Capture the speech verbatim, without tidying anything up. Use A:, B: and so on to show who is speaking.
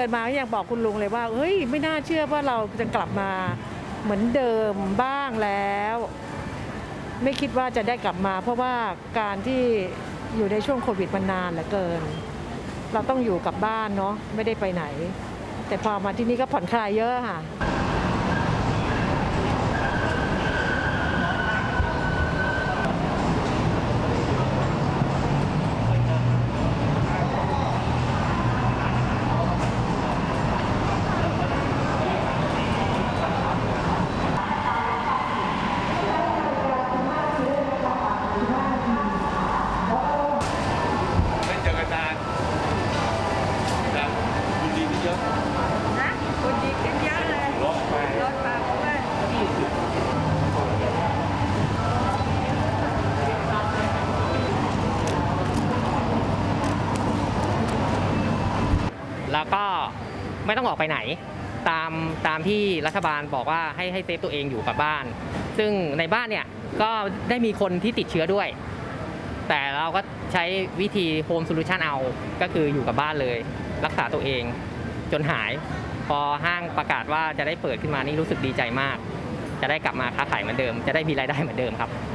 A: นมาก็ยังบอกคุณลุงเลยว่าเฮ้ยไม่น่าเชื่อว่าเราจะกลับมาเหมือนเดิมบ้างแล้วไม่คิดว่าจะได้กลับมาเพราะว่าการที่อยู่ในช่วงโควิดมันนานเหลือเกินเราต้องอยู่กับบ้านเนาะไม่ได้ไปไหนแต่พอมาที่นี่ก็ผ่อนคลายเยอะค่ะ
B: แล้วก็ไม่ต้องออกไปไหนตามตามที่รัฐบาลบอกว่าให้ให้เซฟตัวเองอยู่กับบ้านซึ่งในบ้านเนี่ยก็ได้มีคนที่ติดเชื้อด้วยแต่เราก็ใช้วิธีโฮมโซลูชันเอาก็คืออยู่กับบ้านเลยรักษาตัวเองจนหายพอห้างประกาศว่าจะได้เปิดขึ้นมานี่รู้สึกดีใจมากจะได้กลับมาค้าขายเหมือนเดิมจะได้มีรายได้เหมือนเดิมครับ